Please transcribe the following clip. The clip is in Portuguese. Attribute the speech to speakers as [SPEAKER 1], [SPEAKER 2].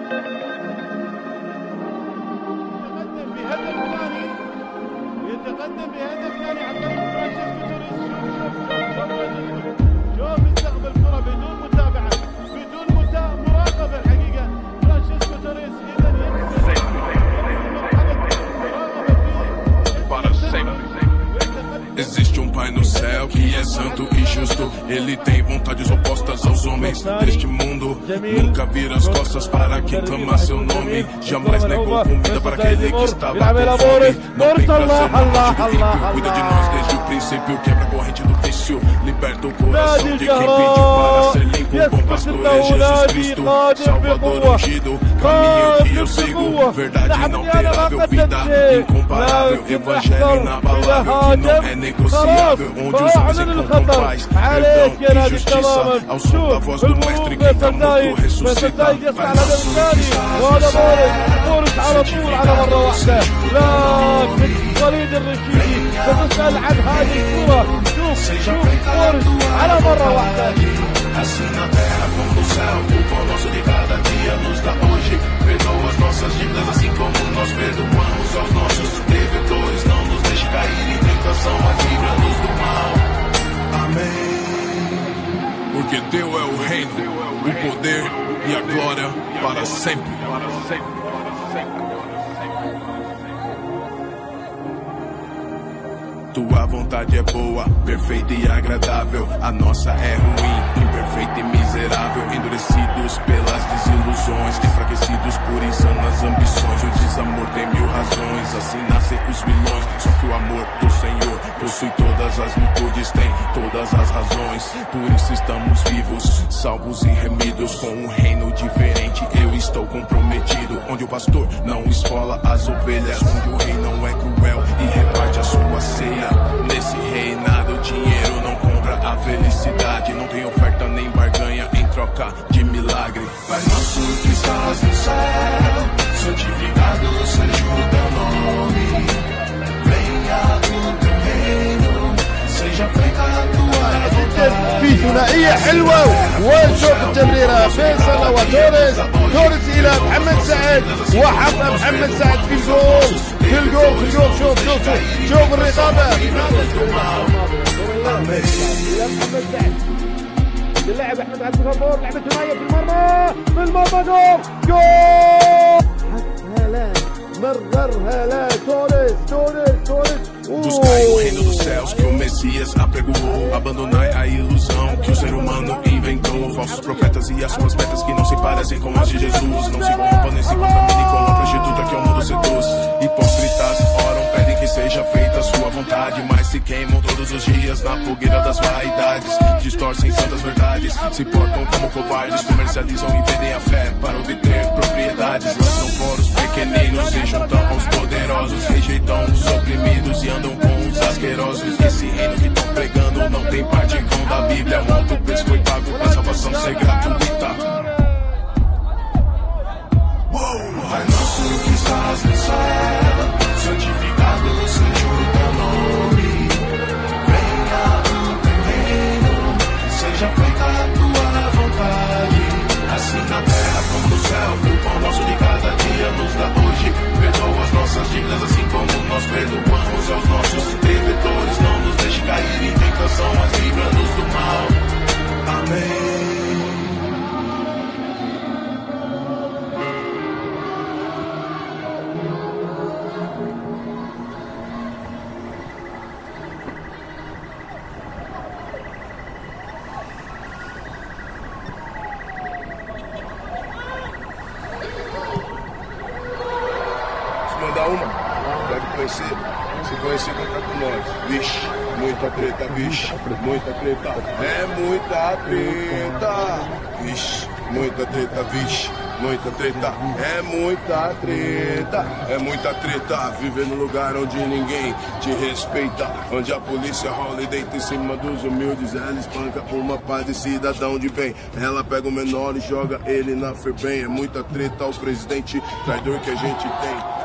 [SPEAKER 1] يتقدم بهدف ثاني عن طريق فرانشيسكو توريس. شوف استقبل كرة بدون متابعة بدون مراقبة الحقيقة. فرانشيسكو توريس إذا
[SPEAKER 2] Existe Pai no céu que é santo e justo. Ele tem vontades opostas aos homens deste mundo. Nunca vira as costas para quem clama seu nome. Jamais negou comida para aquele que estava com fome. Não tem prazer na morte do ímpio. Cuida de nós desde o princípio. Quebra a corrente do vício. Liberta o coração de quem pediu para ser limpo. O bom pastor é Jesus Cristo, Salvador ungido. Caminho que eu sigo, verdade inalterável, vida incomparável, evangelho inabalável que não é negociável, onde os homens encontram paz, perdão e justiça, ao som da voz do mestre que está morto ressuscita.
[SPEAKER 1] وهذا مورس على طول على مرة واحدة، لكن وليد الرشيدي ستسأل عن هذه الكرة. شوف مورس على مرة واحدة.
[SPEAKER 2] Assim na terra como no céu, o pão nosso de cada dia nos dá hoje. Perdoa as nossas dívidas assim como nós perdoamos aos nossos devedores. Não nos deixe cair em tentação, mas livra-nos do mal. Amém. Porque teu é o reino, o poder e a glória para sempre. Tua vontade é boa, perfeita e agradável. A nossa é ruim, imperfeita e miserável. Endurecidos pelas desilusões, enfraquecidos por insanas ambições. O desamor tem mil razões, assim nascem os vilões. Só que o amor do Senhor possui todas as virtudes, tem todas as razões. Por isso estamos vivos, salvos e remidos. Com um reino diferente eu estou comprometido. Onde o pastor não esfola as ovelhas, onde o rei não é cruel e reparte a sua ceia. Nesse reinado o dinheiro não compra a felicidade. Não tem oferta nem barganha em troca de milagre. Pai nosso que estás no céu, santificado seja o teu nome. Venha o teu reino, seja feita a tua vontade.
[SPEAKER 1] في ثنائية حلوة وشوف التمريرة بين سلا وتوريس. توريس إلى محمد سعد وحط محمد سعد في الجول. في الجول شوف الرقابة إلى محمد سعد اللاعب أحمد عبد الغفور. لعبة ثنائية في المرمى جول. مررها لا توريس.
[SPEAKER 2] Buscai o reino dos céus que o Messias apregoou. Abandonai a ilusão que o ser humano inventou. Falsos profetas e as suas metas que não se parecem com as de Jesus. Não se corrompam nem se contaminem com a prostituta que o mundo seduz. Hipócritas oram, pedem que seja feita a sua vontade, mas se queimam todos os dias na fogueira das vaidades. Distorcem santas verdades, se portam como covardes. Comercializam e vendem a fé para obter propriedades. Lançam fora os pequeninos e juntam aos poderosos. Rejeitam os oprimidos e andam com os asquerosos. Esse reino que estão pregando não tem parte com da Bíblia. Um alto preço foi pago pra salvação ser gratuita. Pai nosso que estás no céu, santificado seja o teu nome. Venha o teu reino, seja feita a tua vontade. Assim na terra como no céu, o pão nosso de cada dia nos dá hoje. Perdoa as nossas dívidas assim como nós perdoamos aos nossos devedores. Não nos deixe cair em tentação, mas livra-nos do mal. Amém. Mandar uma, deve conhecer, se conhecer contar com nós. Vixe, muita treta, vixe, muita treta, é muita treta. Vixe, muita treta, vixe, muita treta, é muita treta. É muita treta, viver no lugar onde ninguém te respeita. Onde a polícia rola e deita em cima dos humildes. Ela espanca uma paz de cidadão de bem. Ela pega o menor e joga ele na FEBEM. É muita treta, o presidente traidor que a gente tem.